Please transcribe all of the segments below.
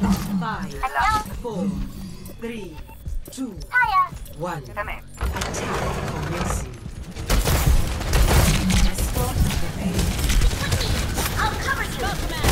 5, 4, 3, 2, 1. Attack commencing. Escort prepared. I'll cover you!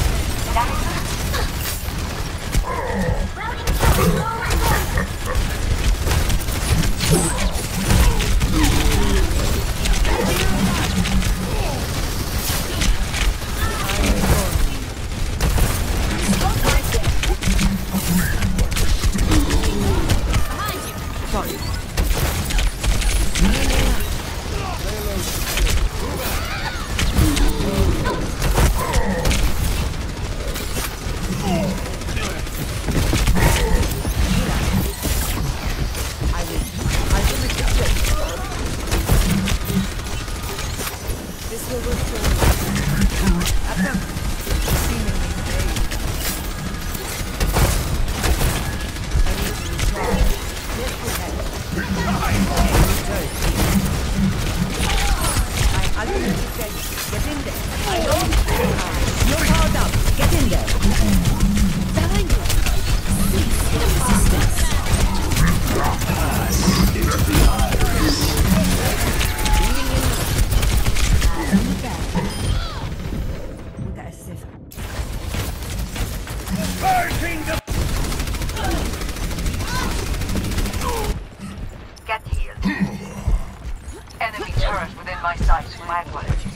Get healed. Enemy turret within my sight. My apologies.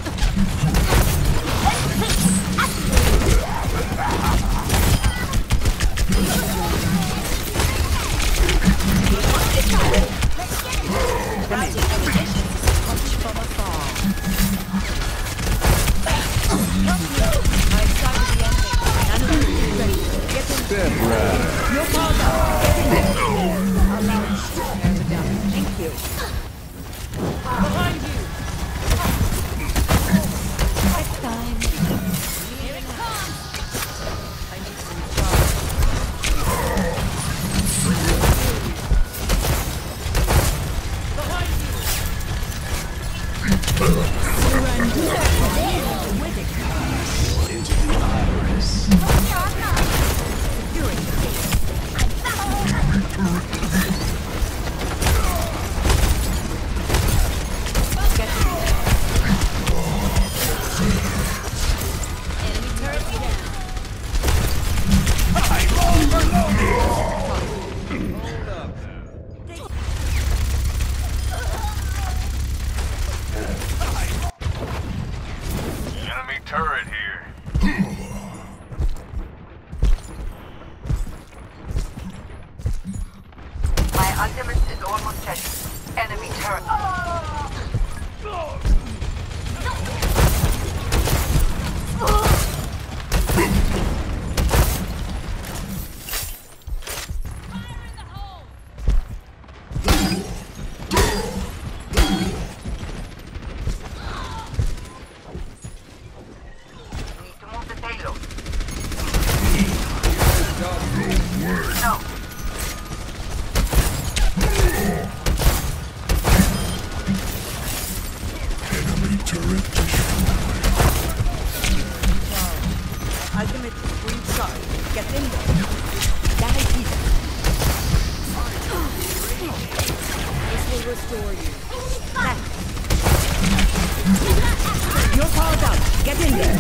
Step right. Your power down. Thank you. Behind you. Next time. Here it comes. I need some Into the iris. Enemy turret here. My ultimate is almost ready. Enemy turret. Need to move the payload. No. Enemy turret destroyed. ultimate screenshot. Get in there. Die either. This will restore you. Back. You're powered up. Get in there.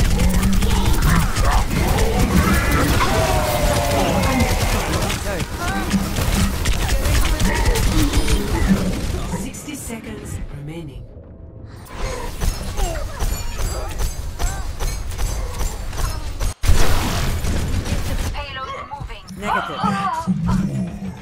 60 seconds remaining. Payload moving. Negative.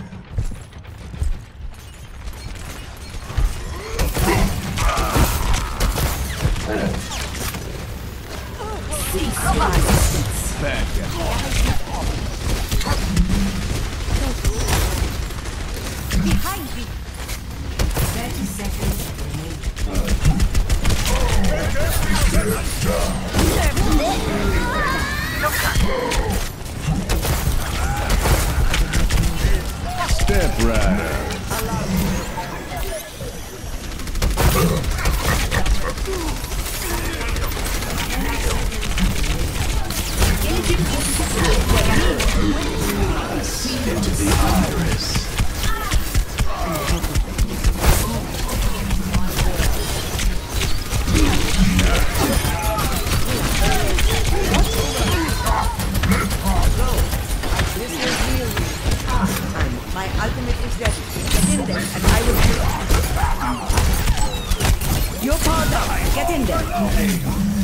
Bad guy. Behind me. 30 seconds Step right. remaining. Get in there.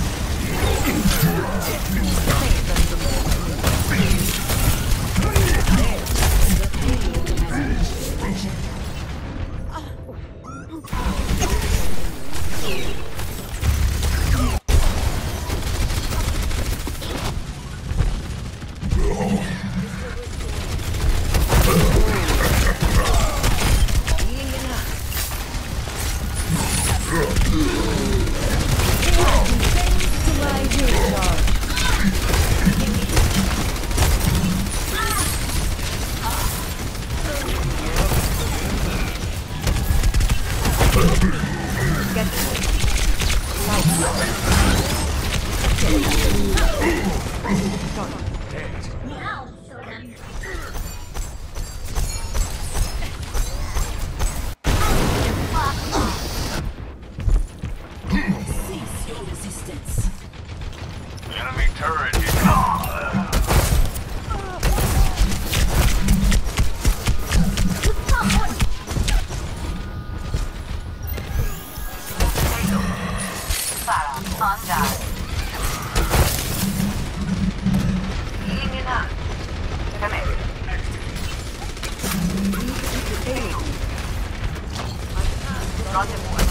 Now, children. Cease your resistance. Enemy turret here. Farah, on guard. Healing it up. Come here. Rendezvous at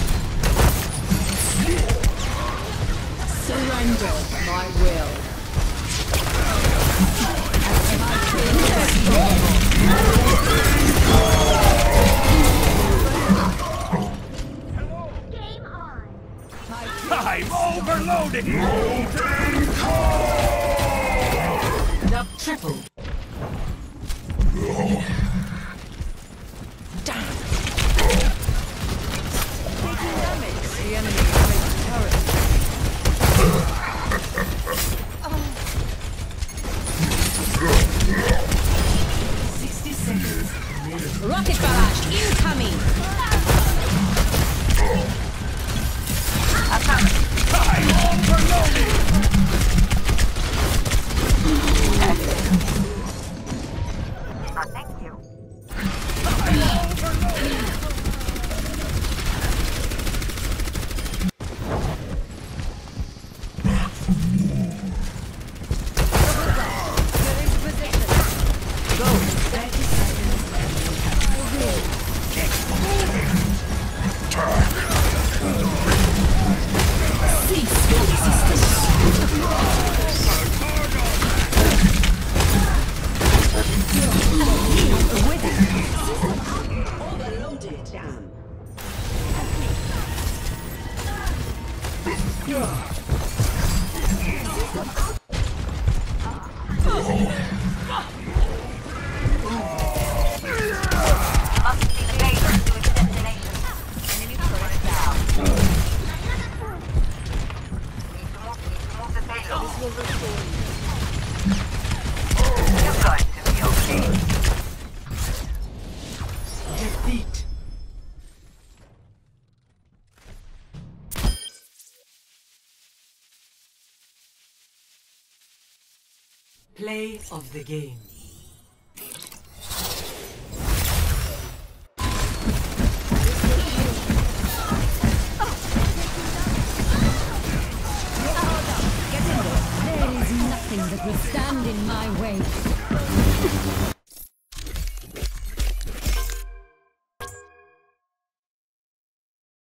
5 minutes. Surrender my will. Game on. I'm overloaded! The triple. Taking damage. The enemy is turret. Rocket barrage incoming! Thank you. Cease your resistance! Overloaded. Damn. Must be later to its destination. Enemy turret down. Need to move the payload. You're going to be okay. Defeat. Play of the game. There is nothing that will stand in my way.